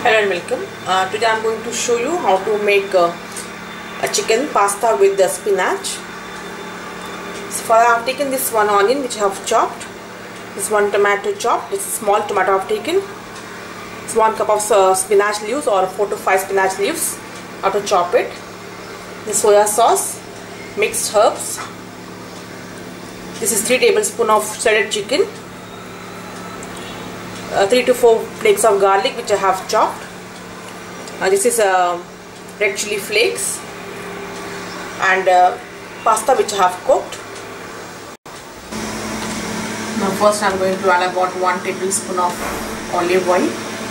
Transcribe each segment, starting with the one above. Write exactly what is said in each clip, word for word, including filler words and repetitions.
Hello and welcome. Uh, today I am going to show you how to make uh, a chicken pasta with the spinach. So for I have taken this one onion which I have chopped, this one tomato chopped, this small tomato I have taken, this one cup of uh, spinach leaves or four to five spinach leaves. I have to chop it. This soya sauce, mixed herbs. This is three tablespoons of shredded chicken. Uh, three to four flakes of garlic which I have chopped. Uh, this is uh, red chili flakes and uh, pasta which I have cooked. Now first I am going to add about one tablespoon of olive oil.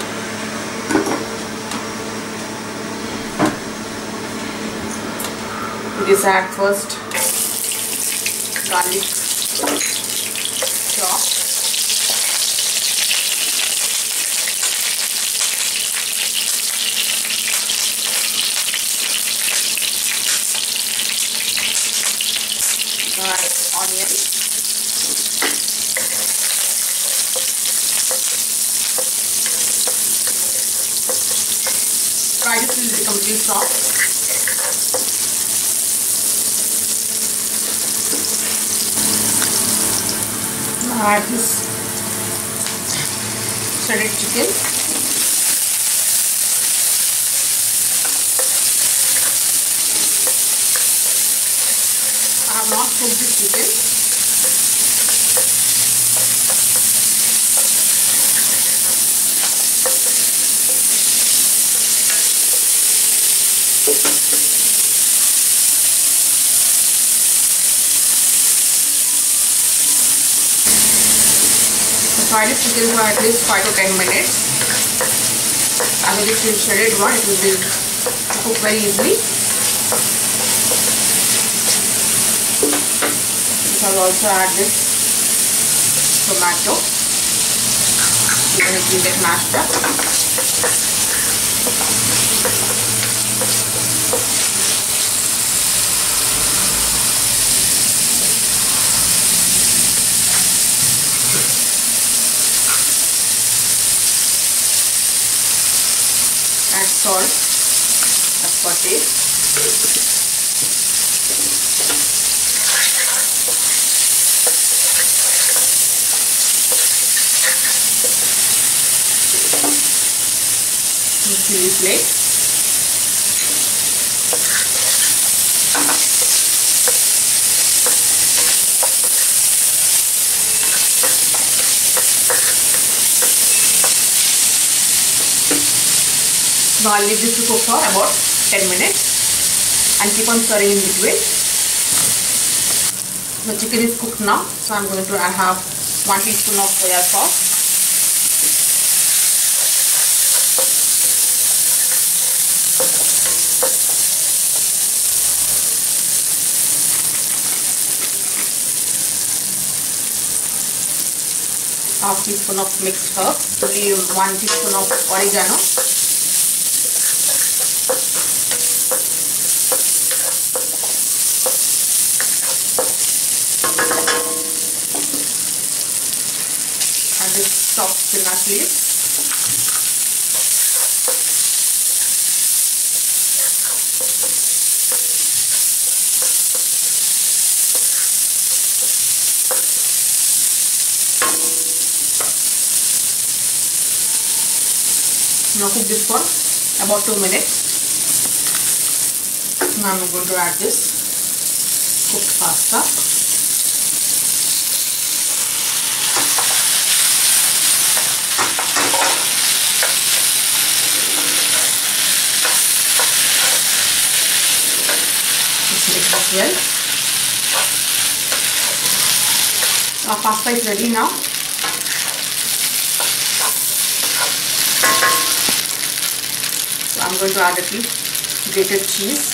This add first garlic chopped. Onion, fry this till it completely soft. Now add this shredded chicken. I have not cooked this chicken. Fry this chicken for at least five to ten minutes. After this is shredded one, it will be cooked very easily. I will also add this tomato, even it will get mashed up. Add salt as per taste. Chili flakes. Now I'll leave this to cook for about ten minutes and keep on stirring in between. The chicken is cooked now, so I'm going to have one teaspoon of soya sauce. Half teaspoon of mixed herbs, only one teaspoon of oregano, and this chopped spinach leaves. Now cook this for about two minutes. Now I'm going to add this cooked pasta. Just mix this well. Our pasta is ready now. I'm going to add a few grated cheese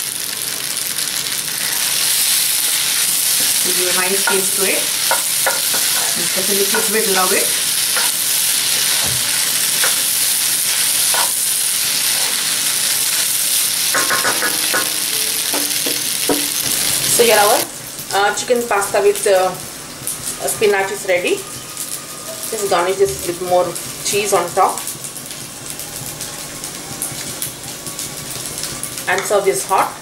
to give a nice taste to it, and especially kids will love it. So here our uh, chicken pasta with uh, spinach is ready. Just garnish this with more cheese on top. and serve this hot.